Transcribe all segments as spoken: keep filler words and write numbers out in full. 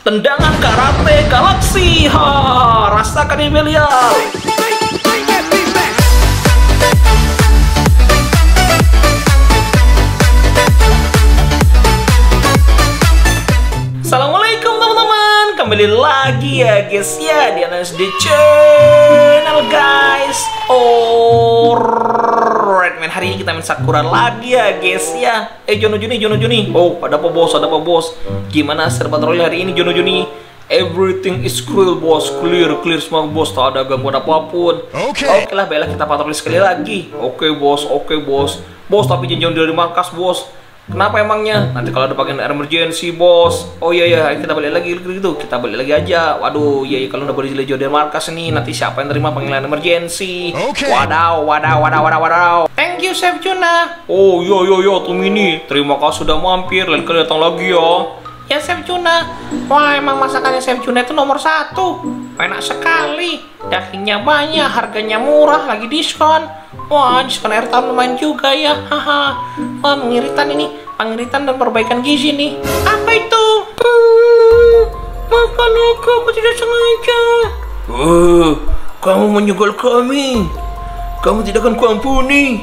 Tendangan karate galaksi, ha, rasakan ini Belial. Assalamualaikum teman-teman, kembali lagi ya guys ya di N S D Channel guys. Alright man, hari ini kita main Sakura lagi ya guys ya. Eh Jono Juni, Jono Juni. Oh ada apa bos, ada apa bos? Gimana serba patroli hari ini Jono Juni? Everything is clear bos, clear, clear semua bos, tak ada gangguan apapun. Oke okay. Oke lah, baiklah kita patroli sekali lagi. Oke okay, bos, oke okay, bos. Bos tapi jangan jauh dari markas bos. Kenapa emangnya? Nanti kalau ada bagian emergency bos. Oh iya iya, kita balik lagi gitu. Kita balik lagi aja. Waduh, iya iya kalau udah boleh jauh dari markas nih, nanti siapa yang terima panggilan emergency? Okay. Wadaw, wadaw, wadaw, wadaw, wadaw. Thank you Chef Juna. Oh iya iya iya, Tumini. Terima kasih sudah mampir. Lain kali datang lagi ya. Ya Chef Juna. Wah emang masakannya Chef Juna itu nomor satu. Enak sekali. Dagingnya banyak, harganya murah, lagi diskon. Wah, diskon air tahun lumayan juga ya. Haha. Wah, mengiritan ini. Pengiritan dan perbaikan gizi nih. Apa itu? Hmm, makan aku, aku tidak sengaja. Oh, kamu menyugal kami. Kamu tidak akan kuampuni.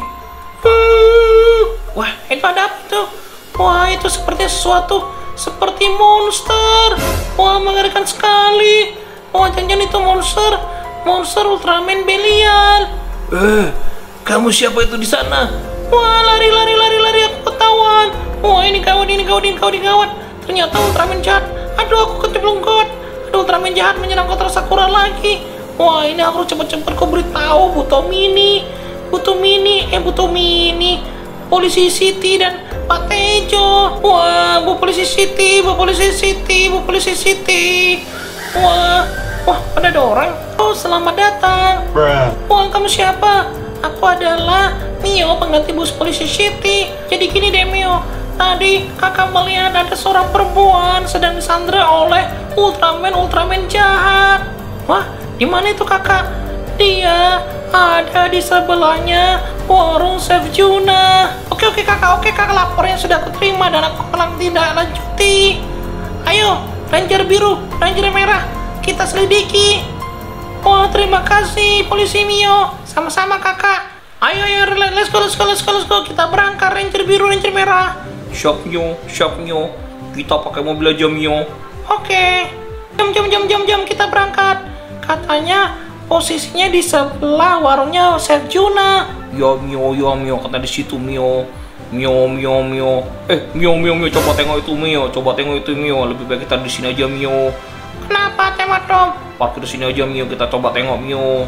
Hmm. Wah, itu ada apa tuh? Wah, itu seperti sesuatu. Seperti monster. Wah, mengerikan sekali. Wah, jangan-jangan itu monster. Monster Ultraman Belial. Eh, kamu siapa itu di sana? Wah, lari, lari, lari, lari, aku ketahuan. Wah, ini gawat, ini gawat, ini gawat, ini gawat. Ternyata Ultraman jahat. Aduh, aku kecemplung gawat. Aduh, Ultraman jahat menyerang kota Sakura lagi. Wah, ini aku cepet-cepet kau beritahu Buto Mini. Buto Mini, eh Buto Mini. Polisi City dan Pak Tejo. Wah, Bu Polisi City, Bu Polisi City, Bu Polisi City. Wah, wah, ada orang. Oh, selamat datang. Bruh. Wah, kamu siapa? Aku adalah Mio, pengganti bos Polisi City. Jadi gini deh Mio, tadi kakak melihat ada seorang perempuan sedang disandra oleh Ultraman Ultraman jahat. Wah, di mana itu kakak? Dia ada di sebelahnya warung Chef Juna. Oke oke kakak, oke kakak, laporannya sudah aku terima dan aku akan tidak lanjuti. Ayo, Ranger biru, Ranger merah, kita selidiki. Wah, terima kasih Polisi Mio. Sama-sama kakak. Ayo ayo, let's go, let's go, let's go, let's go. Kita berangkat Ranger biru, Ranger merah. Siap Mio, siap Mio. Kita pakai mobil aja Mio. Oke. Jam jam jam jam jam kita berangkat. Katanya posisinya di sebelah warungnya Chef Juna. Ya Mio, ya Mio, kata di situ Mio. Mio, Mio, Mio. Eh, Mio, Mio, Mio, coba tengok itu Mio, coba tengok itu Mio. Lebih baik kita di sini aja Mio. Kenapa Tematom? Parkir di sini aja Mio, kita coba tengok Mio.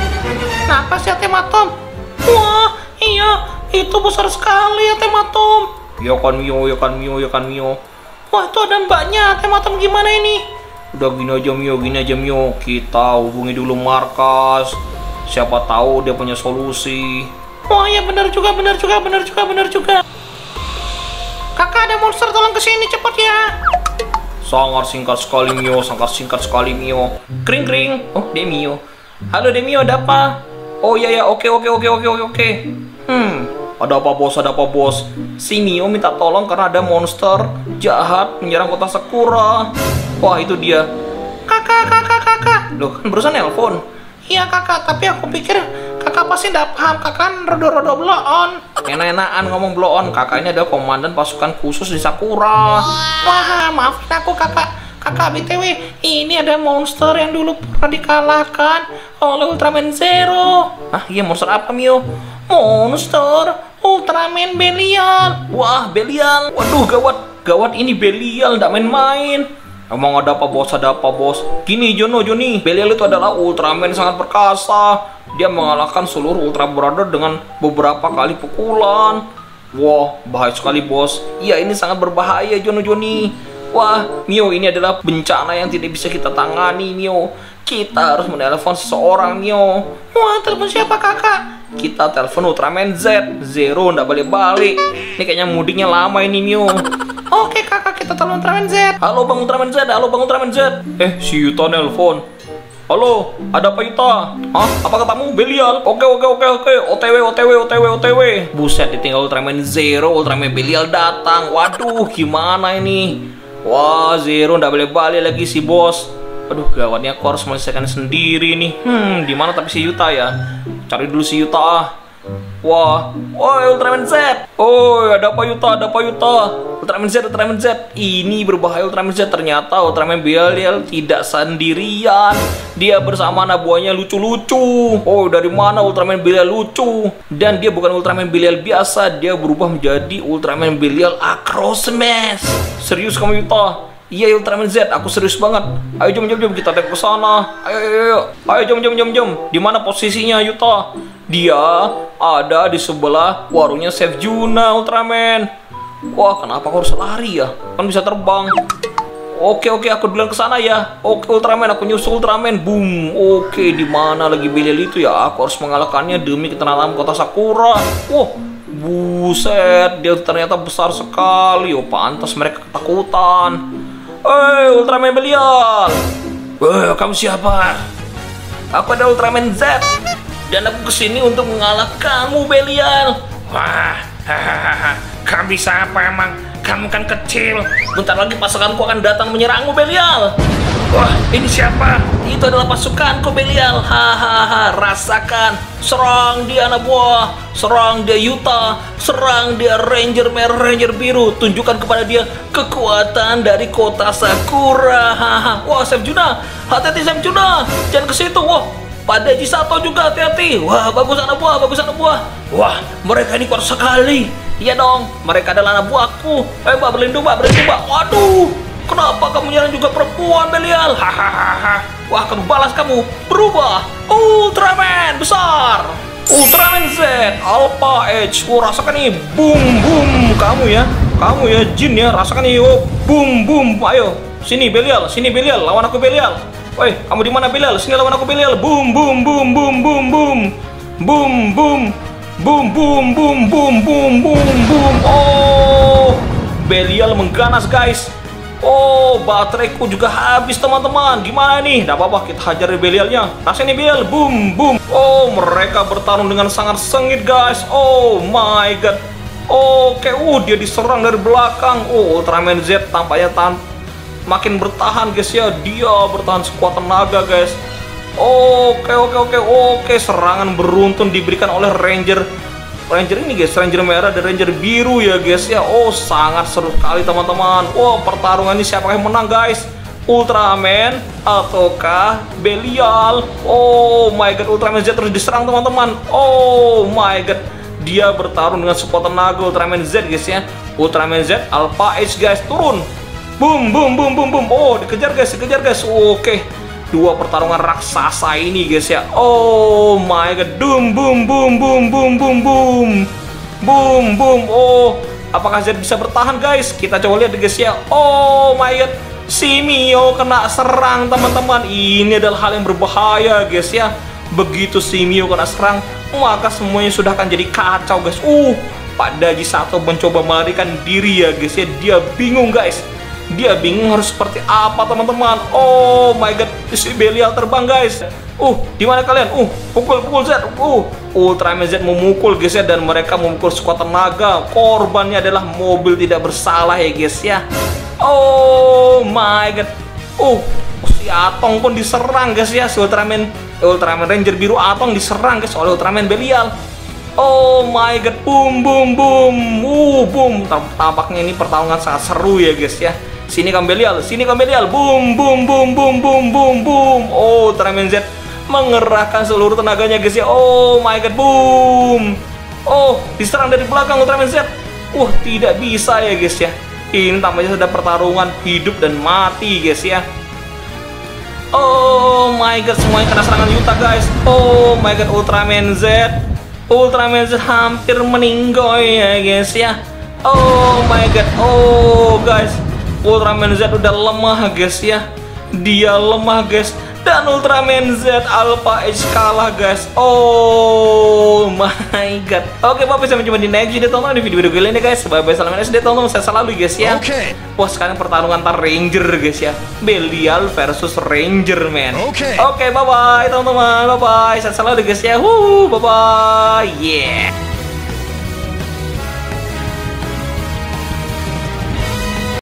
Kenapa sih Tematom? Wah, iya, itu besar sekali ya Tematom. Ya kan Mio, ya kan Mio, ya kan Mio. Wah, itu ada mbaknya Tematom, gimana ini? Udah gini aja Mio, gini aja Mio. Kita hubungi dulu markas. Siapa tahu dia punya solusi. Wah ya benar juga, benar juga, benar juga, benar juga. Kakak ada monster, tolong kesini cepat ya. Sangat singkat sekali Mio, sangat singkat sekali Mio. Kring kring. Oh dia Mio. Halo Demio, ada apa? Oh iya ya, oke oke oke oke oke oke. Hmm, ada apa bos? Ada apa bos? Si Mio minta tolong karena ada monster jahat menyerang kota Sakura. Wah itu dia. Kakak, kakak, kakak. Loh kan barusan nelpon. Iya kakak, tapi aku pikir kakak pasti tidak paham. Kakak kan rodo-rodo bloon. Enak-enakan ngomong bloon. Kakak ini adalah komandan pasukan khusus di Sakura. Wah maafin aku kakak. Kakak B T W, ini ada monster yang dulu pernah dikalahkan oleh Ultraman Zero. Ah iya, monster apa Mio? Monster Ultraman Belial. Wah Belial. Waduh gawat, gawat ini Belial, tidak main-main. Emang ada apa bos, ada apa bos? Gini Jono, Joni, Belial itu adalah Ultraman sangat perkasa. Dia mengalahkan seluruh Ultra Brother dengan beberapa kali pukulan. Wah, bahaya sekali bos. Iya, ini sangat berbahaya Jono, Joni. Wah, Mio, ini adalah bencana yang tidak bisa kita tangani Mio. Kita harus menelpon seseorang Mio. Wah, telepon siapa kakak? Kita telepon Ultraman Z. Zero ndak balik-balik. Ini kayaknya mudiknya lama ini Mio. Oke kakak, kita telepon Ultraman Z. Halo Bang Ultraman Z, halo Bang Ultraman Z. Eh, si Yuta nelpon. Halo, ada apa Yuta? Hah? Apa katamu Belial? Oke oke oke oke. O T W O T W O T W O T W. Buset, ditinggal Ultraman Zero, Ultraman Belial datang. Waduh, gimana ini? Wah, Zero nggak boleh balik lagi si bos. Aduh, gawatnya aku harus menyelesaikan sendiri nih. Hmm, di mana tapi si Yuta ya? Cari dulu si Yuta. Ah. Wah, woi Ultraman Z. Oh, ada apa Yuta? Ada apa Yuta? Ultraman Z, Ultraman Z. Ini berbahaya Ultraman Z. Ternyata Ultraman Belial tidak sendirian. Dia bersama anak buahnya lucu-lucu. Oh, dari mana Ultraman Belial lucu? Dan dia bukan Ultraman Belial biasa. Dia berubah menjadi Ultraman Belial Acro Smash. Serius kamu Yuta? Iya Ultraman Z, aku serius banget. Ayo jom jom jom kita tengok ke sana. Ayo ayo ayo. Ayo jom jom jom jom. Di mana posisinya Yuta? Dia ada di sebelah warungnya Chef Juna Ultraman. Wah, kenapa aku harus lari ya? Kan bisa terbang. Oke oke, aku duluan ke sana ya. Oke Ultraman, aku nyusul Ultraman. Boom. Oke, di mana lagi Belial itu ya? Aku harus mengalahkannya demi ketenangan kota Sakura. Wah, buset, dia ternyata besar sekali. Oh, pantas mereka ketakutan. Hei, Ultraman Belial. Wah, kamu siapa? Aku ada Ultraman Z. Dan aku kesini untuk mengalahkanmu, Belial. Wah, hahaha. Kamu bisa apa emang? Kamu kan kecil. Bentar lagi pasukanku akan datang menyerangmu, Belial. Wah, ini siapa? Itu adalah pasukanku, Belial. Hahaha, rasakan. Serang dia anak buah. Serang dia Yuta. Serang dia Ranger merah, Ranger biru. Tunjukkan kepada dia kekuatan dari kota Sakura. Haha. Wah, Chef Juna. Hati-hati Chef Juna. Jangan ke situ. Wah, Pak Deji Sato juga hati-hati. Wah, bagus anak buah, bagus anak buah. Wah, mereka ini kuat sekali. Iya dong, mereka adalah anak buahku. Eh, Mbak, berlindung, Mbak, berlindung, Mbak. Waduh, kenapa kamu nyerang juga perempuan, Belial? Hahaha. Wah, kamu balas kamu. Berubah. Ultraman besar. Ultraman Z, Alpha Edge. Oh, rasakan nih. Boom, boom. Kamu ya. Kamu ya, Jin ya. Rasakan nih. Oh, boom, boom. Ayo, sini Belial. Sini Belial. Lawan aku Belial. Woi, kamu di mana Belial? Sini lawan aku Belial. Boom, boom, boom, boom, boom, boom. Boom, boom. Boom, boom, boom, boom, boom, boom, boom. Oh, Belial mengganas guys. Oh, bateraiku juga habis teman-teman. Gimana nih? Tidak apa-apa, kita hajar Belialnya. Rasanya Belial, boom, boom. Oh, mereka bertarung dengan sangat sengit guys. Oh my god. Oke, uh, dia diserang dari belakang. Oh, Ultraman Z tampaknya tan makin bertahan guys ya. Dia bertahan sekuat tenaga guys. Oke oke oke oke, serangan beruntun diberikan oleh Ranger Ranger ini guys, Ranger merah dan Ranger biru ya guys ya. Oh, sangat seru sekali teman-teman. Oh, pertarungan ini siapa yang menang guys? Ultraman ataukah Belial? Oh my god, Ultraman Z terus diserang teman-teman. Oh my god, dia bertarung dengan sekuat tenaga Ultraman Z guys ya. Ultraman Z Alpha Edge guys, turun. Boom boom boom boom boom. Oh, dikejar guys, dikejar guys. Oke, dua pertarungan raksasa ini guys ya. Oh my god, boom boom boom boom boom boom boom boom boom. Oh, apakah Z bisa bertahan guys? Kita coba lihat guys ya. Oh my god, si Mio kena serang teman-teman. Ini adalah hal yang berbahaya guys ya. Begitu si Mio kena serang, maka semuanya sudah akan jadi kacau guys. Uh, Pak Deji Sato mencoba melarikan diri ya guys ya. Dia bingung guys. Dia bingung harus seperti apa teman-teman. Oh my god, si Belial terbang guys. Uh, di mana kalian? Uh, pukul pukul Z. Uh, Ultraman Z memukul guys ya, dan mereka memukul sekuat tenaga. Korbannya adalah mobil tidak bersalah ya guys ya. Oh my god. Uh, si Atong pun diserang guys ya. Si Ultraman Ultraman Ranger biru Atong diserang guys oleh Ultraman Belial. Oh my god, boom boom boom. Uh, boom. Tampaknya ini pertarungan sangat seru ya guys ya. Sini kamu Belial, sini kamu Belial. Boom, boom, boom, boom, boom, boom, boom. Oh, Ultraman Z mengerahkan seluruh tenaganya guys ya. Oh my god, boom. Oh, diserang dari belakang Ultraman Z. Wah, tidak bisa ya guys ya. Ini tampaknya sudah pertarungan hidup dan mati guys ya. Oh my god, semuanya kena serangan Yuta guys. Oh my god, Ultraman Z. Ultraman Z hampir meninggal ya guys ya. Oh my god, oh guys. Ultraman Z udah lemah guys ya. Dia lemah guys. Dan Ultraman Z Alpha Edge kalah guys. Oh my god. Oke, bye bye, sampai jumpa di next video teman-teman, di video-video kali ini guys. Bye bye, salam S D teman-teman, saya selalu guys ya. Oke. Wah, sekarang pertarungan antar Ranger guys ya. Belial versus Ranger man. Oke. Oke, bye bye teman-teman. Bye bye. Saya selalu guys ya. Wuh, bye bye. Yeah.